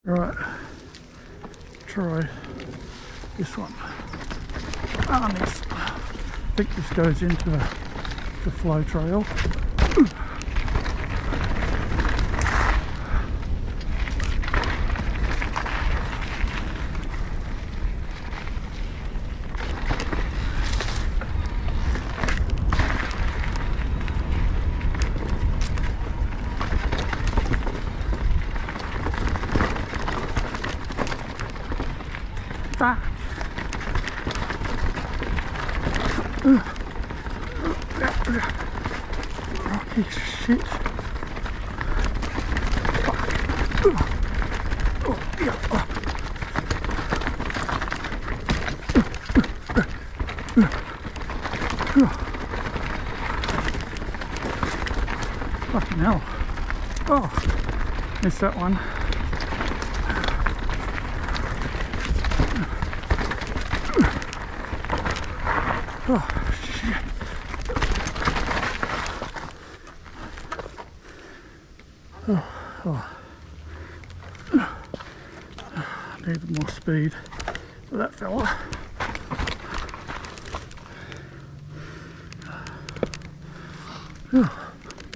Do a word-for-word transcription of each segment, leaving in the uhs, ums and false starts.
Right, try this one. And this, I think this goes into the, the flow trail. Fuck. Rocky shit. Fuck. Oh, yeah. Fucking hell. Oh, missed that one. Oh, shit. Oh, oh. I needed more speed for that fella. Oh.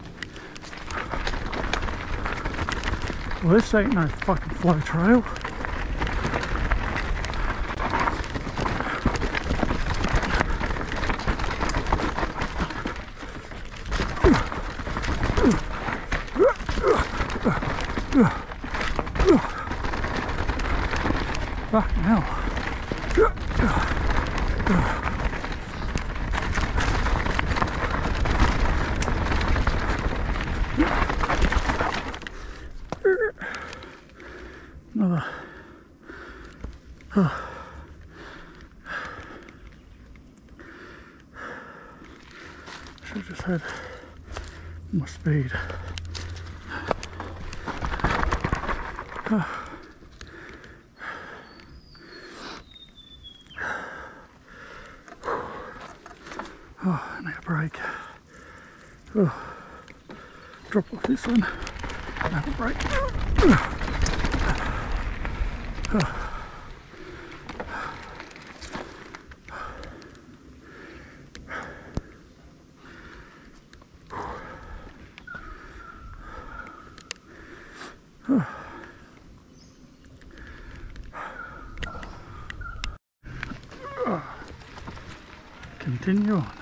Well, this ain't no fucking flow trail. Fucking hell. Another. Oh. Should have just had more speed. Oh. Oh, I need a break. Oh. Drop off this one. Have a break. Oh. Continue on.